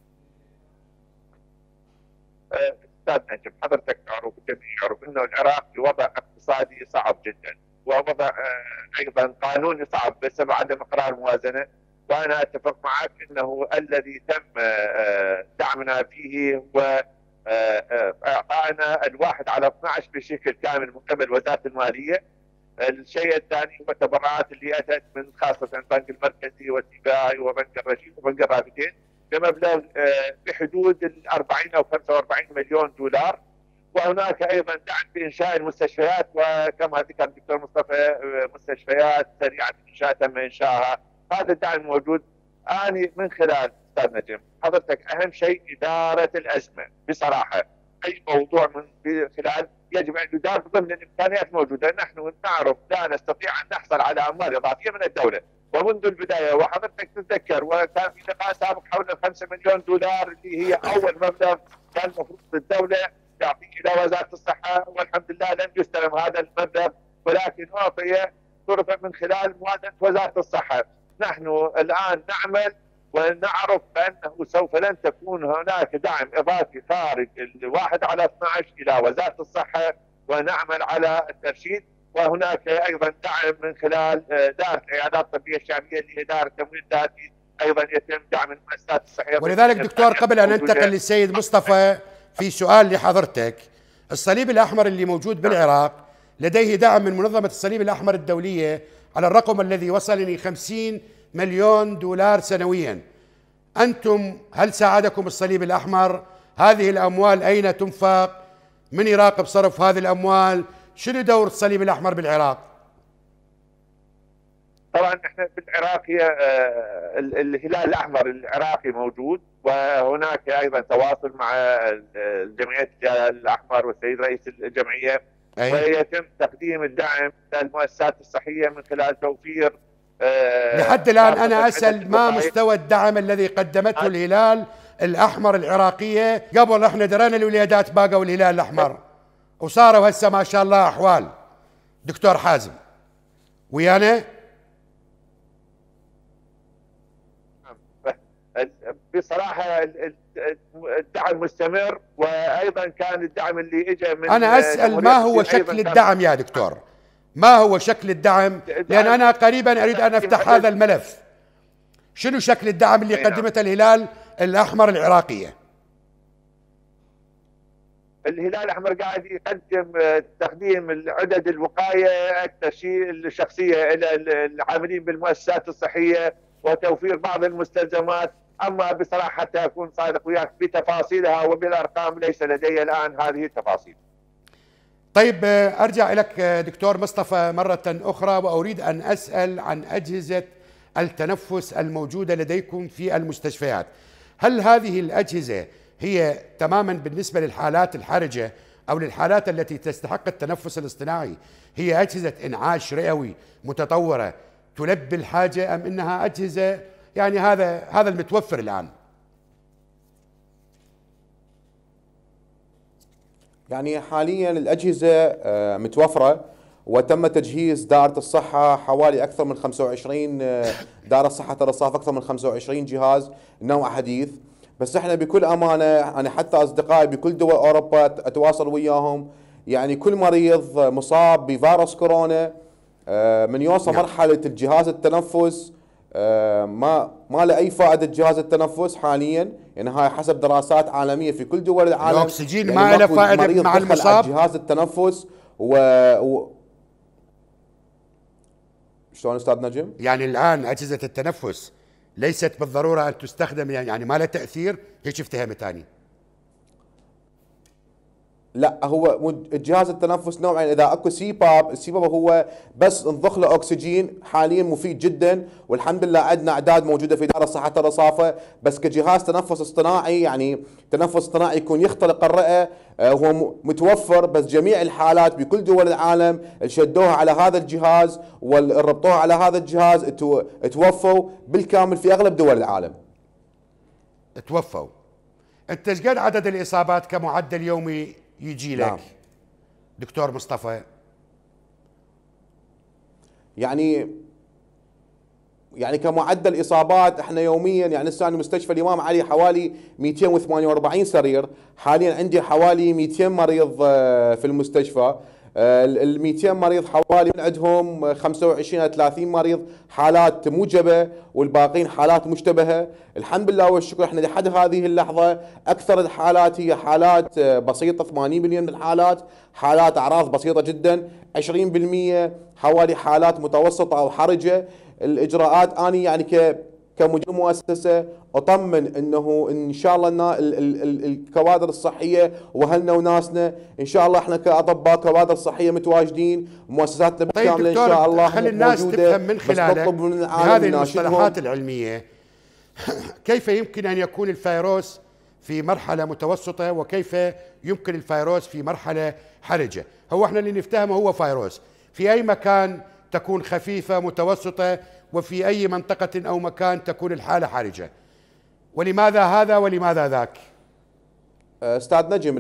استاذ نجم، حضرتك تعرف والجميع يعرف انه العراق في وضع اقتصادي صعب جدا، ووضع ايضا قانوني صعب بسبب عدم اقرار موازنه. وانا اتفق معك انه الذي تم دعمنا فيه هو اعطائنا 1/12 بشكل كامل من قبل وزاره الماليه. الشيء الثاني هو التبرعات اللي اتت من خاصه البنك المركزي والسباعي وبنك الرشيد وبنك الرافدين بمبلغ بحدود 40 او 45 مليون دولار. وهناك ايضا دعم بانشاء المستشفيات، وكما ذكر الدكتور مصطفى مستشفيات سريعه الانشاء تم انشائها. هذا الدعم موجود. اني من خلال استاذ نجم حضرتك اهم شيء اداره الازمه بصراحه. اي موضوع من خلال يجب ان يدار ضمن الامكانيات الموجوده. نحن نعرف لا نستطيع ان نحصل على اموال اضافيه من الدوله ومنذ البدايه، وحضرتك تتذكر وكان في لقاء سابق حول 5 مليون دولار اللي هي اول مبلغ كان المفروض الدوله تعطيه الى وزاره الصحه، والحمد لله لم يستلم هذا المبلغ ولكن اعطي صرف من خلال موازنه وزاره الصحه. نحن الان نعمل ونعرف بانه سوف لن تكون هناك دعم اضافي خارج 1/12 الى وزاره الصحه، ونعمل على الترشيد. وهناك ايضا دعم من خلال دائره العيادات الطبيه الشعبيه اللي هي دائره تمويل ذاتي، ايضا يتم دعم المؤسسات الصحيه. ولذلك دكتور، قبل ان ننتقل للسيد مصطفى في سؤال لحضرتك، الصليب الاحمر اللي موجود بالعراق لديه دعم من منظمه الصليب الاحمر الدوليه على الرقم الذي وصل الى 50 مليون دولار سنويا. انتم هل ساعدكم الصليب الاحمر؟ هذه الاموال اين تنفق؟ من يراقب صرف هذه الاموال؟ شنو دور الصليب الاحمر بالعراق؟ طبعا احنا بالعراق هي الهلال الاحمر العراقي موجود، وهناك ايضا تواصل مع جمعيه الهلال الاحمر والسيد رئيس الجمعيه، ويتم تقديم الدعم للمؤسسات الصحيه من خلال توفير لحد الان انا اسال ما مستوى الدعم الذي قدمته الهلال الاحمر العراقيه؟ قبل احنا درينا الوليدات باقوا الهلال الاحمر وصاروا هسه ما شاء الله احوال. دكتور حازم ويانا؟ بصراحه الدعم مستمر، وايضا كان الدعم اللي اجى من انا اسال ما هو شكل الدعم يا دكتور؟ ما هو شكل الدعم؟ لان انا قريبا اريد ان افتح هذا الملف. شنو شكل الدعم اللي قدمته الهلال الاحمر العراقيه؟ الهلال الاحمر قاعد يقدم تقديم العدد الوقايه اكثر شيء الشخصيه الى العاملين بالمؤسسات الصحيه، وتوفير بعض المستلزمات. اما بصراحه حتى اكون صادق وياك بتفاصيلها وبالارقام ليس لدي الان هذه التفاصيل. طيب ارجع لك دكتور مصطفى مره اخرى، واريد ان اسال عن اجهزه التنفس الموجوده لديكم في المستشفيات. هل هذه الاجهزه هي تماما بالنسبه للحالات الحرجه او للحالات التي تستحق التنفس الاصطناعي هي اجهزه انعاش رئوي متطوره تلبي الحاجه، ام انها اجهزه يعني هذا المتوفر الان؟ يعني حاليا الأجهزة متوفرة، وتم تجهيز دائرة الصحة حوالي أكثر من 25 دائرة صحة الرصاف، أكثر من 25 جهاز نوع حديث. بس احنا بكل أمانة أنا حتى أصدقائي بكل دول أوروبا أتواصل وياهم، يعني كل مريض مصاب بفيروس كورونا من يوصل مرحلة الجهاز التنفس ما له اي فائده جهاز التنفس حاليا، يعني هاي حسب دراسات عالميه في كل دول العالم. الاكسجين يعني ما له فائده مع المصاب. جهاز التنفس شلون استاذ نجم؟ يعني الان اجهزه التنفس ليست بالضروره ان تستخدم، يعني ما له تاثير، هيك افتهم ثاني. لا، هو جهاز التنفس نوعين، اذا اكو سيباب، السيباب هو بس نضخ له اكسجين، حاليا مفيد جدا والحمد لله عندنا اعداد موجوده في دائره صحه الرصافه. بس كجهاز تنفس اصطناعي، يعني تنفس اصطناعي يكون يخترق الرئه، هو متوفر، بس جميع الحالات بكل دول العالم شدوها على هذا الجهاز وربطوها على هذا الجهاز توفوا بالكامل في اغلب دول العالم. توفوا. انت ايش قد عدد الاصابات كمعدل يومي يجي لك؟ نعم. دكتور مصطفى، يعني كمعدل اصابات احنا يوميا، يعني هسه مستشفى الامام علي حوالي 248 سرير، حاليا عندي حوالي 200 مريض في المستشفى. ال 200 مريض حوالي من عندهم 25 إلى 30 مريض حالات موجبه، والباقين حالات مشتبهه. الحمد لله والشكر احنا لحد هذه اللحظه اكثر الحالات هي حالات بسيطه، 80% من الحالات حالات اعراض بسيطه جدا، 20% حوالي حالات متوسطه او حرجه. الاجراءات اني يعني كمدير مؤسسه اطمن انه ان شاء الله الكوادر الصحيه واهلنا وناسنا ان شاء الله احنا كاطباء كوادر صحيه متواجدين، مؤسساتنا بالكامل ان شاء الله خلي الناس تفهم من خلالك بهذه المصطلحات العلميه كيف يمكن ان يكون الفيروس في مرحله متوسطه وكيف يمكن الفيروس في مرحله حرجه. هو احنا اللي نفتهمه هو فيروس في اي مكان تكون خفيفه متوسطه، وفي أي منطقة أو مكان تكون الحالة حرجة. ولماذا هذا ولماذا ذاك؟ أستاذ نجم،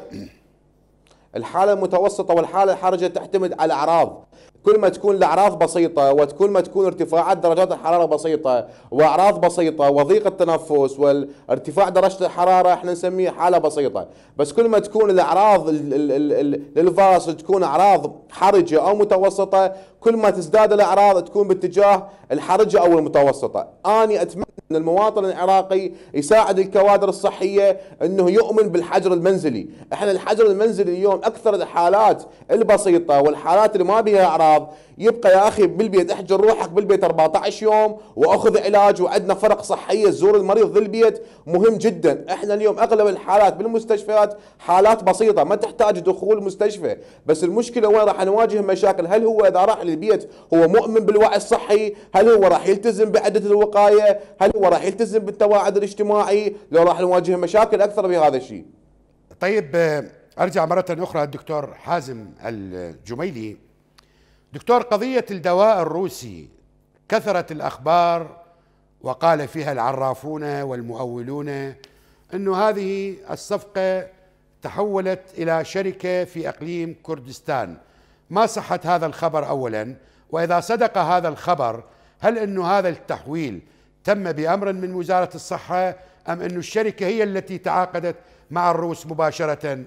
الحالة المتوسطة والحالة الحرجة تعتمد على الأعراض. كل ما تكون الأعراض بسيطة وكل ما تكون ارتفاعات درجات الحرارة بسيطة وأعراض بسيطة وضيق التنفس وارتفاع درجة الحرارة احنا نسميه حالة بسيطة. بس كل ما تكون الأعراض للفيروس تكون أعراض حرجة أو متوسطة، كل ما تزداد الأعراض تكون باتجاه الحرجة أو المتوسطة. أنا أتمنى أن المواطن العراقي يساعد الكوادر الصحية أنه يؤمن بالحجر المنزلي. احنا الحجر المنزلي اليوم أكثر الحالات البسيطة والحالات اللي ما بها أعراض يبقى يا أخي بالبيت، احجر روحك بالبيت 14 يوم وأخذ علاج، وعندنا فرق صحية تزور المريض ذي البيت مهم جدا. احنا اليوم أغلب الحالات بالمستشفيات حالات بسيطة ما تحتاج دخول المستشفى، بس المشكلة وين راح نواجه مشاكل؟ هل هو إذا راح للبيت هو مؤمن بالوعي الصحي؟ هل هو راح يلتزم بعدة الوقاية؟ هل هو راح يلتزم بالتواعد الاجتماعي؟ لو راح نواجه مشاكل أكثر بهذا الشيء. طيب أرجع مرة أخرى الدكتور حازم الجميلي. دكتور، قضية الدواء الروسي كثرت الأخبار وقال فيها العرافون والمؤولون أنه هذه الصفقة تحولت إلى شركة في أقليم كردستان. ما صحة هذا الخبر أولا؟ وإذا صدق هذا الخبر هل أنه هذا التحويل تم بأمر من وزارة الصحة أم أن الشركة هي التي تعاقدت مع الروس مباشرة؟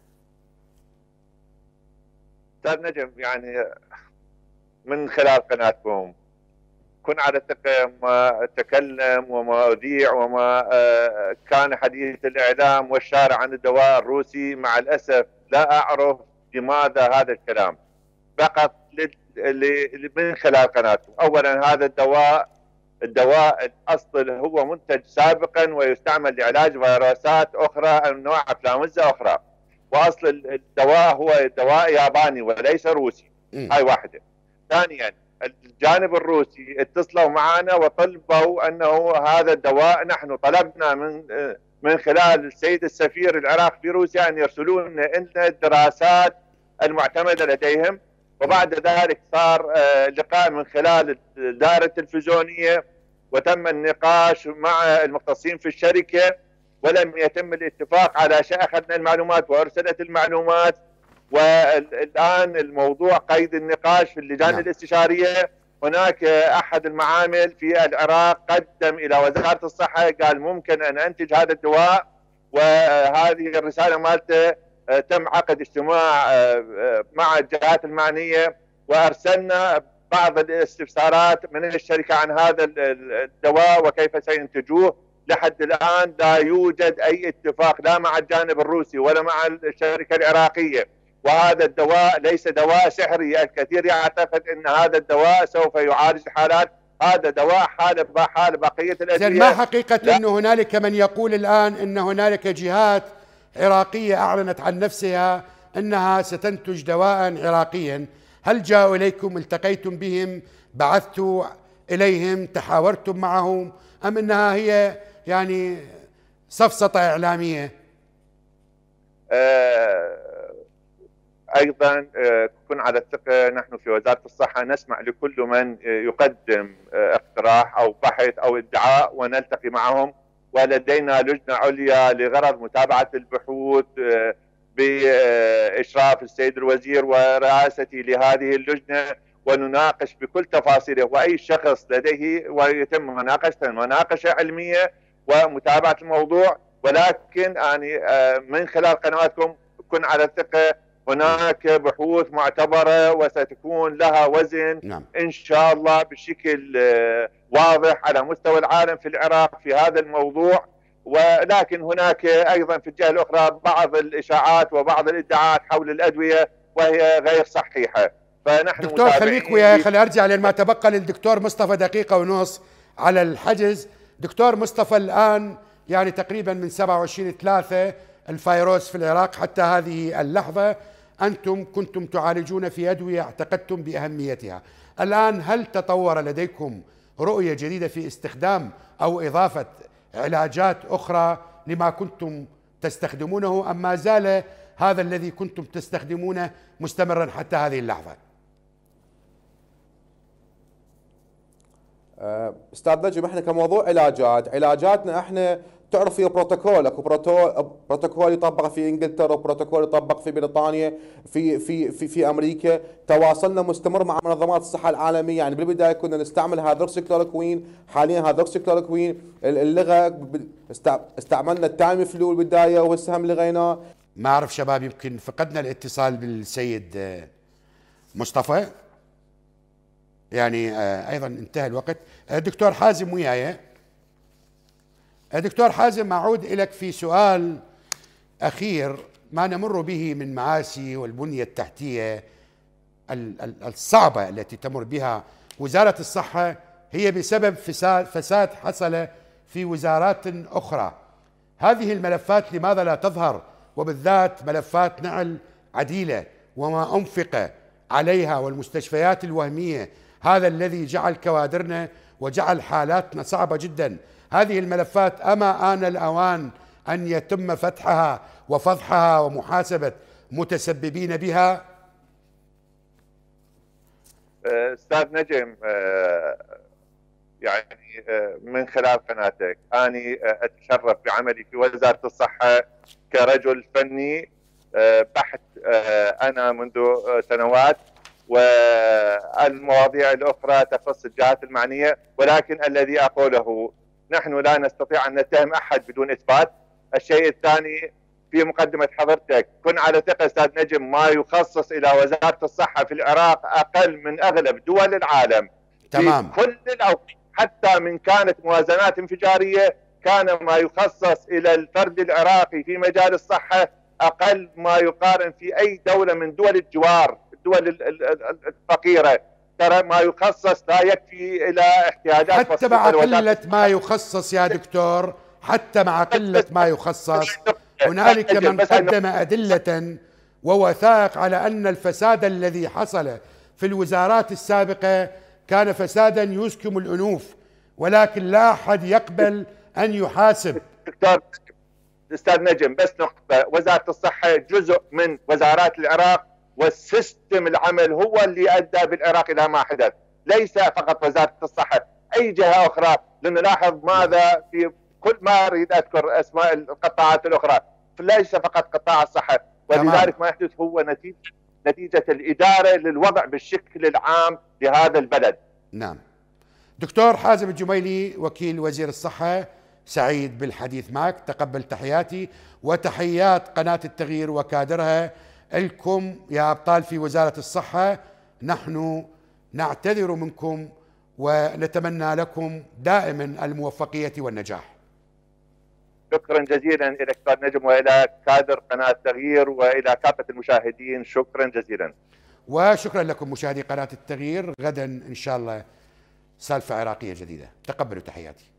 أستاذ نجم، يعني من خلال قناتكم كن على ثقة ما أتكلم وما أذيع وما كان حديث الإعلام والشارع عن الدواء الروسي. مع الأسف لا أعرف لماذا هذا الكلام، فقط من خلال قناتكم. أولا هذا الدواء الأصل هو منتج سابقا ويستعمل لعلاج فيروسات أخرى، أنواع انفلونزا أخرى، وأصل الدواء هو دواء ياباني وليس روسي. هاي واحدة. ثانيا الجانب الروسي اتصلوا معنا وطلبوا أنه هذا الدواء، نحن طلبنا من خلال السيد السفير العراق في روسيا أن يرسلون لنا الدراسات المعتمدة لديهم. وبعد ذلك صار لقاء من خلال الدائرة التلفزيونية وتم النقاش مع المختصين في الشركة، ولم يتم الاتفاق على شيء. أخذنا المعلومات وأرسلت المعلومات، والآن الموضوع قيد النقاش في اللجان الاستشارية. هناك أحد المعامل في العراق قدم إلى وزارة الصحة قال ممكن أن أنتج هذا الدواء، وهذه الرسالة مالته تم عقد اجتماع مع الجهات المعنية، وأرسلنا بعض الاستفسارات من الشركة عن هذا الدواء وكيف سينتجوه. لحد الآن لا يوجد أي اتفاق لا مع الجانب الروسي ولا مع الشركة العراقية. وهذا الدواء ليس دواء سحري. الكثير يعتقد أن هذا الدواء سوف يعالج الحالات. هذا دواء حال بقية الأدوية. ما حقيقة أنه هنالك من يقول الآن أن هنالك جهات عراقية أعلنت عن نفسها أنها ستنتج دواء عراقيا؟ هل جاءوا إليكم، التقيتم بهم، بعثتوا إليهم، تحاورتم معهم، أم أنها هي يعني سفسطة إعلامية؟ أيضا كن على الثقة، نحن في وزارة الصحة نسمع لكل من يقدم اقتراح أو بحث أو ادعاء ونلتقي معهم، ولدينا لجنة عليا لغرض متابعة البحوث بإشراف السيد الوزير ورئاستي لهذه اللجنة، ونناقش بكل تفاصيله. وأي شخص لديه ويتم مناقشته مناقشة علمية ومتابعة الموضوع. ولكن يعني من خلال قنواتكم كن على الثقة هناك بحوث معتبرة وستكون لها وزن إن شاء الله بشكل واضح على مستوى العالم في العراق في هذا الموضوع. ولكن هناك أيضا في الجهة الأخرى بعض الإشاعات وبعض الادعاءات حول الأدوية وهي غير صحيحة. فنحن دكتور خليك وياي، خلي أرجع لما تبقى للدكتور مصطفى دقيقة ونص على الحجز. دكتور مصطفى، الآن يعني تقريبا من 27/3 الفيروس في العراق حتى هذه اللحظة أنتم كنتم تعالجون في أدوية اعتقدتم بأهميتها. الآن هل تطور لديكم رؤية جديدة في استخدام أو إضافة علاجات أخرى لما كنتم تستخدمونه، أم ما زال هذا الذي كنتم تستخدمونه مستمرا حتى هذه اللحظة؟ استاذ نجم، احنا كموضوع علاجاتنا احنا تعرف فيها بروتوكول، اكو بروتوكول يطبق في انجلترا وبروتوكول يطبق في بريطانيا في امريكا. تواصلنا مستمر مع منظمات الصحه العالميه. يعني بالبدايه كنا نستعمل هيدروكسيكلوروكوين، حاليا هيدروكسيكلوروكوين اللغه استعملنا التايم فلو البدايه وهسه هم لغيناه. ما اعرف شباب، يمكن فقدنا الاتصال بالسيد مصطفى، يعني ايضا انتهى الوقت. دكتور حازم وياي. دكتور حازم، أعود إليك في سؤال أخير. ما نمر به من مآسي والبنية التحتية الصعبة التي تمر بها وزارة الصحة هي بسبب فساد حصل في وزارات أخرى. هذه الملفات لماذا لا تظهر، وبالذات ملفات نعل عديلة وما أنفق عليها والمستشفيات الوهمية؟ هذا الذي جعل كوادرنا وجعل حالاتنا صعبة جدا. هذه الملفات أما آن الأوان أن يتم فتحها وفضحها ومحاسبة متسببين بها؟ أستاذ نجم، يعني من خلال قناتك أنا أتشرف بعملي في وزارة الصحة كرجل فني بحث. أنا منذ سنوات والمواضيع الأخرى تخص الجهات المعنية، ولكن الذي أقوله نحن لا نستطيع أن نتهم أحد بدون إثبات. الشيء الثاني في مقدمة حضرتك، كن على ثقة أستاذ نجم، ما يخصص إلى وزارة الصحة في العراق أقل من أغلب دول العالم. تمام. في كل الأوقات، حتى من كانت موازنات انفجارية، كان ما يخصص إلى الفرد العراقي في مجال الصحة أقل ما يقارن في أي دولة من دول الجوار، الدول الفقيرة. ترى ما يخصص لا يكفي إلى احتياجات حتى مع قلة ما يخصص يا دكتور، حتى مع قلة ما يخصص هنالك من قدم أدلة ووثائق على أن الفساد الذي حصل في الوزارات السابقة كان فسادا يسكم الأنوف، ولكن لا أحد يقبل أن يحاسب. دكتور أستاذ نجم، بس نقطة، وزارة الصحة جزء من وزارات العراق، والسيستم العمل هو اللي أدى بالعراق إلى ما حدث، ليس فقط وزارة الصحة، أي جهة أخرى. لنلاحظ ماذا في كل ما أريد أذكر أسماء القطاعات الأخرى، ليس فقط قطاع الصحة. ولذلك ما يحدث هو نتيجة الإدارة للوضع بالشكل العام لهذا البلد. نعم. دكتور حازم الجميلي وكيل وزير الصحة، سعيد بالحديث معك، تقبل تحياتي وتحيات قناة التغيير وكادرها لكم يا أبطال في وزارة الصحة. نحن نعتذر منكم ونتمنى لكم دائما الموفقية والنجاح. شكرا جزيلا إلى أستاذ نجم وإلى كادر قناة التغيير وإلى كافة المشاهدين، شكرا جزيلا. وشكرا لكم مشاهدي قناة التغيير. غدا إن شاء الله سالفة عراقية جديدة، تقبلوا تحياتي.